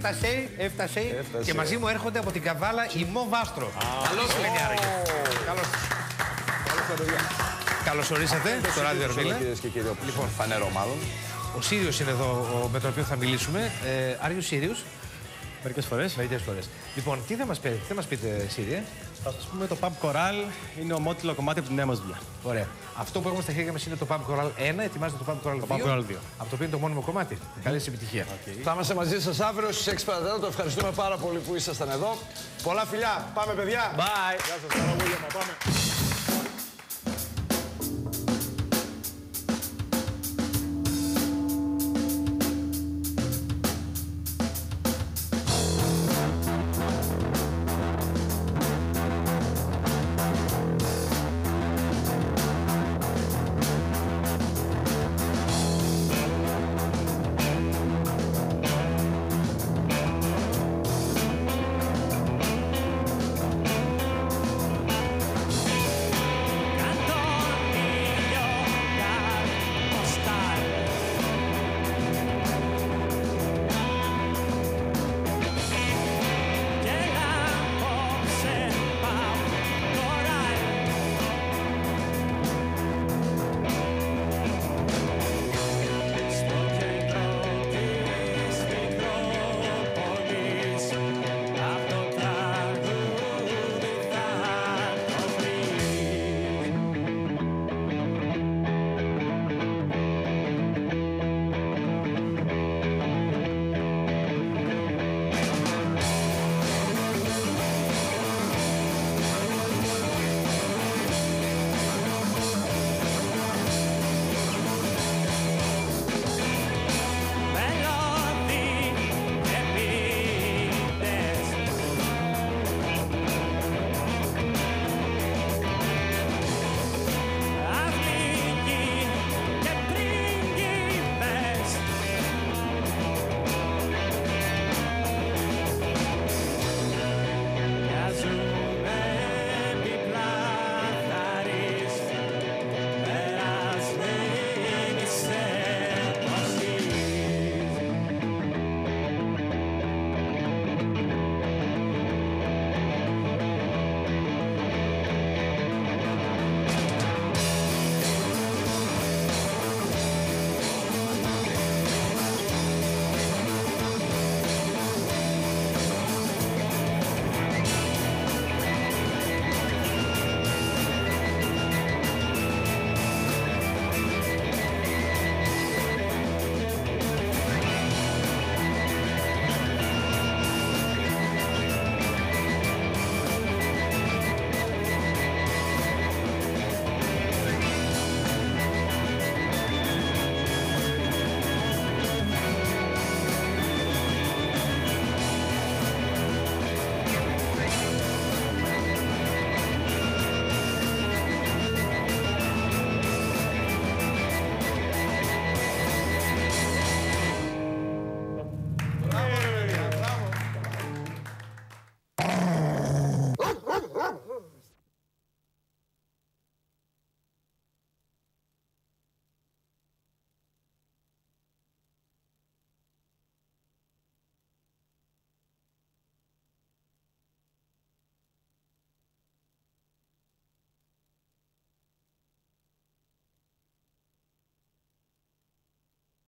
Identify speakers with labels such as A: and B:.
A: Έφτασε. Και μαζί μου έρχονται από την Καβάλα η Μο Βάστρο. Καλώς Καλώς ορίσατε στο Ράδιο Ερβίλα.
B: Κυρίες και κύριοι, λοιπόν, φανερό μάλλον.
A: Ο Σύριος είναι εδώ με τον οποίο θα μιλήσουμε. Are you serious?
C: Μερικές φορές.
A: Λοιπόν, τι θα μας πείτε, Σύριε?
C: Θα σας πούμε το Pub Coral είναι ομότιλο κομμάτι από τη νέα μας δουλειά.
A: Ωραία. Αυτό που έχουμε στα χέρια μας είναι το Pub Coral 1, ετοιμάζεται το Pub Coral 2.
C: Το Pub Coral 2.
A: Από το οποίο είναι το μόνιμο κομμάτι. Καλή σας επιτυχία.
B: Θα είμαστε μαζί σας αύριο στις 6 παρατέταρτο. Ευχαριστούμε πάρα πολύ που ήσασταν εδώ. Πολλά φιλιά. Πάμε, παιδιά.
C: Bye.
B: Γεια σας, Πάμε.